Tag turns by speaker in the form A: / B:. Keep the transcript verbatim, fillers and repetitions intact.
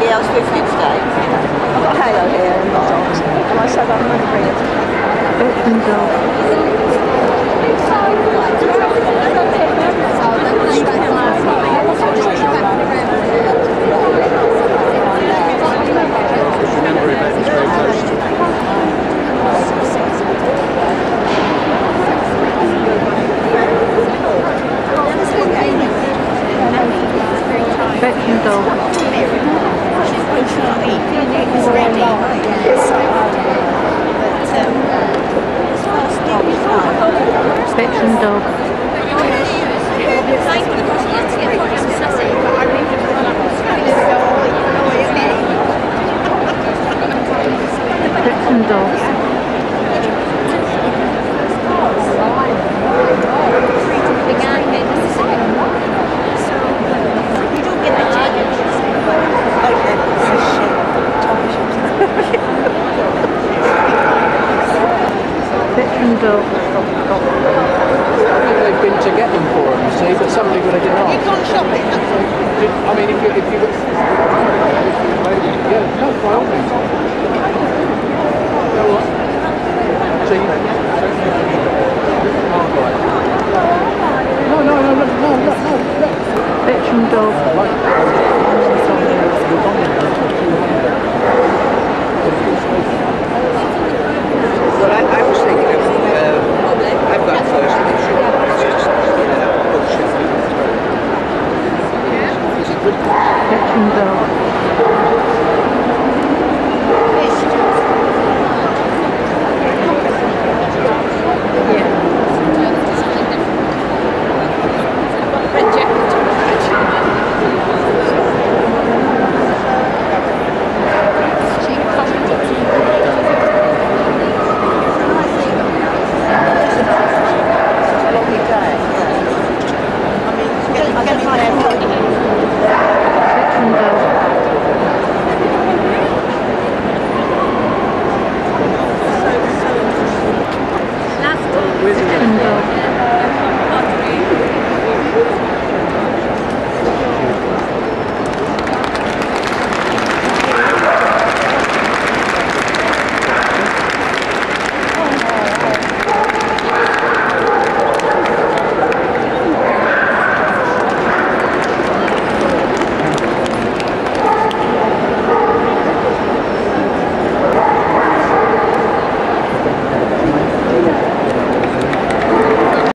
A: somebody else with you today? I've got Halo here and dogs, and I said I'm going to bring it.
B: Veteran dog. Veteran dog. Veteran dog. Veteran dog. Veteran dog.
C: They've been to get them for them, you see, but somebody would have denied. You've gone shopping, I mean, if you... If you yeah, no, by all means. No, what? So you... Oh, right. No, no, no, no, no, no, no.
B: Veteran dog.